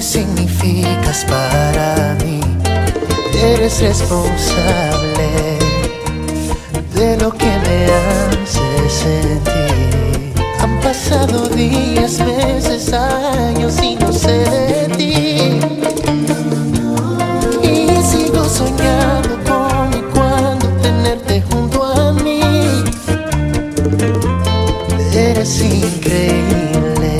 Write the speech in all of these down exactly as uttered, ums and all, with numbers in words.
significas para mí. Eres responsable de lo que me hace sentir. Han pasado días, meses, años y no sé de ti. Y sigo soñando con y cuando tenerte junto a mí. Eres increíble,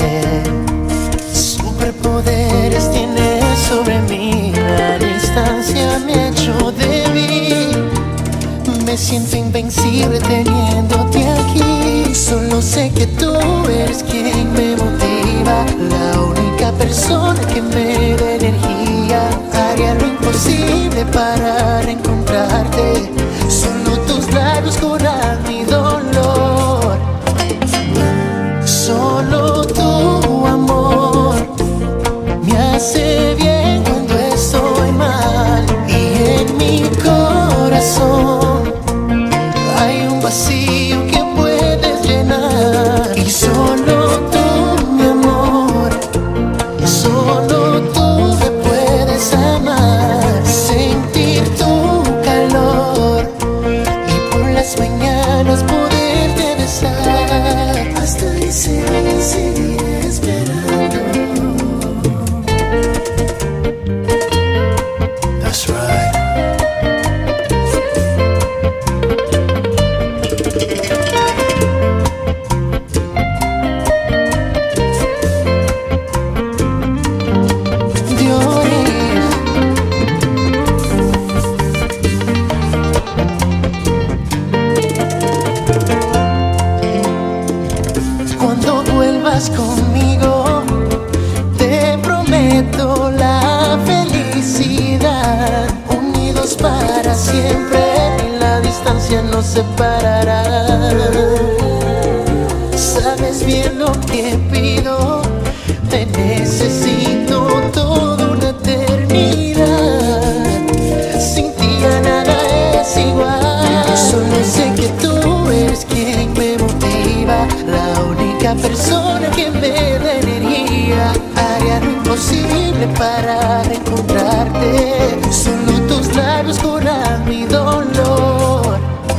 superpoderes tienes sobre mí. La distancia me ha hecho débil, me siento invencible teniéndote aquí. Solo sé que tú eres quien me motiva, la única persona que me da energía. Haría lo imposible para reencontrarte, solo tus labios curan mi dolor. Solo tu amor me hace bien cuando estoy mal, y en mi corazón hay un vacío que puedes llenar. Y solo tú, mi amor, solo tú me puedes amar, sentir tu calor y por las mañanas poderte besar. Hasta ese día seguiré esperando. That's right. Cuando vuelvas conmigo, te prometo la felicidad. Unidos para siempre y la distancia nos separará. Sabes bien lo que pido, te necesito toda una eternidad. Sin ti ya nada es igual. Solo sé que tú eres quien me motiva, la única persona que me da energía. Haría lo imposible para reencontrarte, solo tus labios curan mi dolor.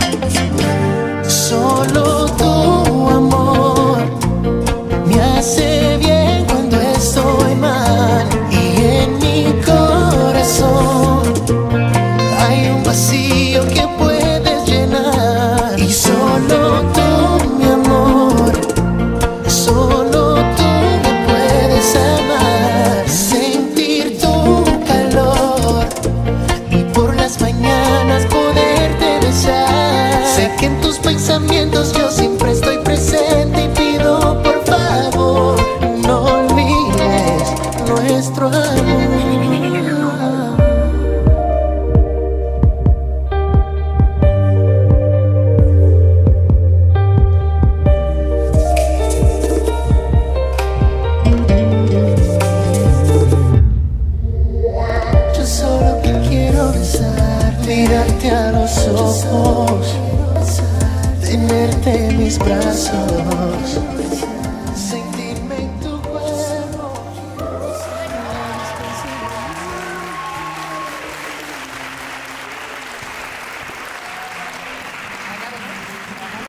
Solo tu amor me hace bien cuando estoy mal, y en mi corazón hay un vacío que puedes llenar. Y solo tú, mi amor, solo tú me puedes amar, sentir tu calor y por las mañanas poderte besar. Sé que en tus pensamientos yo siempre estoy presente y pido por favor no olvides nuestro amor. Yo solo quiero besar, mirarte a los ojos, tenerte en mis brazos.